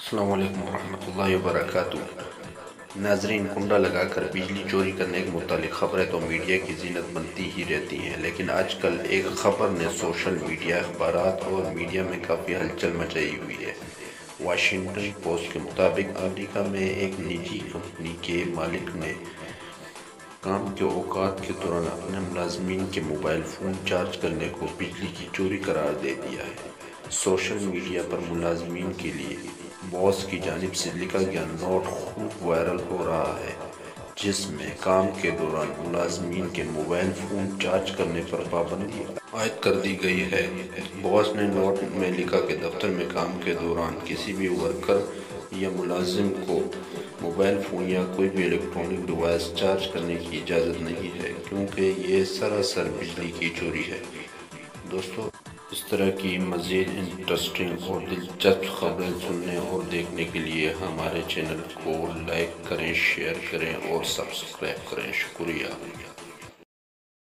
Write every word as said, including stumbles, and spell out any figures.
السلام علیکم ورحمۃ اللہ وبرکاتہ۔ ناظرین، کنڈا لگا کر بجلی چوری کرنے کے متعلق خبریں تو میڈیا کی زینت بنتی ہی رہتی ہیں، لیکن آج کل ایک خبر نے سوشل میڈیا، اخبارات اور میڈیا میں کافی ہلچل مچائی ہوئی ہے۔ واشنگٹن پوسٹ کے مطابق امریکہ میں ایک نجی کمپنی کے مالک نے کام کے اوقات کے دوران اپنے ملازمین کے موبائل فون چارج کرنے کو بجلی کی چوری قرار دے دیا ہے۔ سوشل میڈیا پر ملازمین کے لیے باس کی جانب سے لکھا گیا نوٹ خوب وائرل ہو رہا ہے، جس میں کام کے دوران ملازمین کے موبائل فون چارج کرنے پر پابندی عائد کر دی گئی ہے۔ باس نے نوٹ میں لکھا کہ دفتر میں کام کے دوران کسی بھی ورکر یا ملازم کو موبائل فون یا کوئی بھی الیکٹرانک ڈیوائس چارج کرنے کی اجازت نہیں ہے، کیونکہ یہ سراسر بجلی کی چوری ہے۔ دوستو، اس طرح کی مزید انٹرسٹنگ اور دلچسپ خبریں سننے اور دیکھنے کے لیے ہمارے چینل کو لائک کریں، شیئر کریں اور سبسکرائب کریں۔ شکریہ۔